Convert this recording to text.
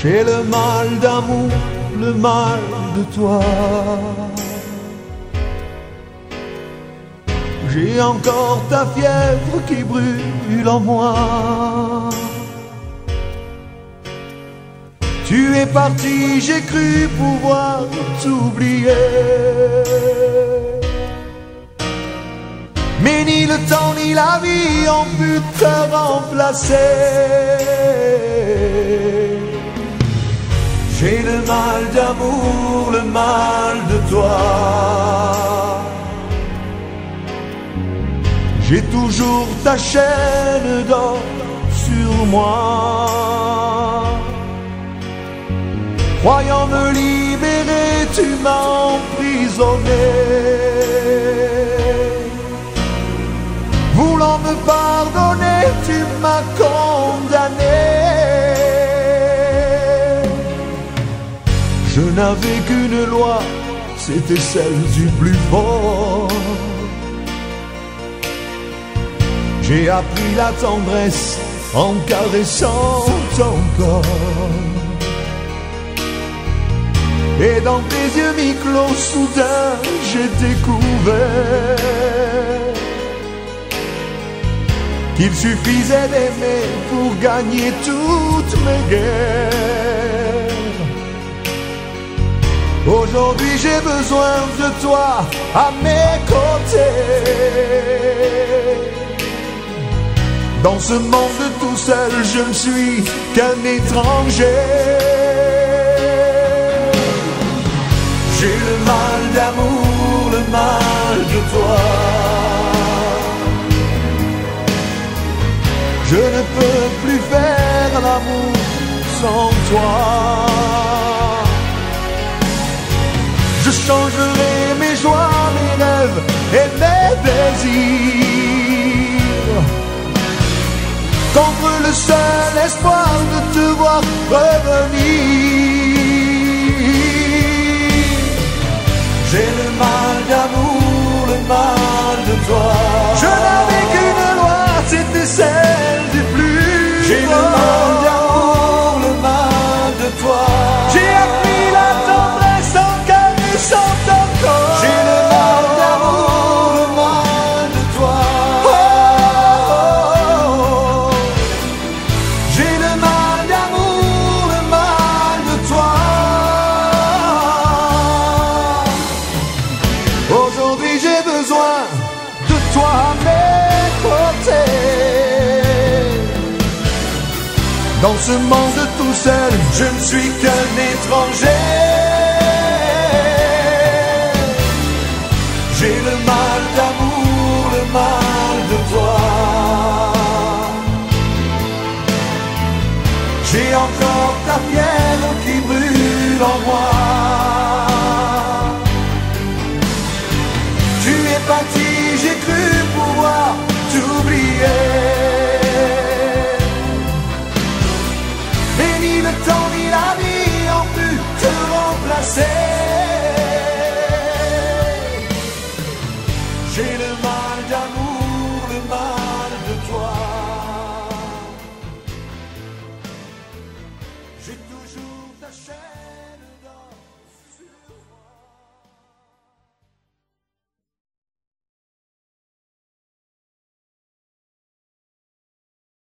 J'ai le mal d'amour, le mal de toi. J'ai encore ta fièvre qui brûle en moi. Tu es parti, j'ai cru pouvoir t'oublier. Mais ni le temps ni la vie ont pu te remplacer. J'ai le mal d'amour, le mal de toi. J'ai toujours ta chaîne d'or sur moi. Croyant me libérer, tu m'as emprisonné. Voulant me pardonner, tu m'as condamné. Je n'avais qu'une loi, c'était celle du plus fort. J'ai appris la tendresse en caressant ton corps. Et dans tes yeux mi-clos, soudain, j'ai découvert qu'il suffisait d'aimer pour gagner toutes mes guerres. Aujourd'hui j'ai besoin de toi à mes côtés. Dans ce monde tout seul, je ne suis qu'un étranger. J'ai le mal d'amour, le mal de toi. Je ne peux plus faire l'amour sans toi. Je changerai mes joies, mes rêves et mes désirs contre le seul espoir de te voir revenir. J'ai le mal d'amour, le mal de toi. Je n'avais qu'une loi, c'était celle du plus. J'ai le mal d'amour, le mal de toi. J'ai appris la tendresse en caressant ton corps. J'ai le mal d'amour, le mal de toi. Oh, oh, oh. J'ai le mal d'amour, le mal de toi. Aujourd'hui j'ai besoin de toi à mes côtés. Dans ce monde tout seul, je ne suis qu'un étranger.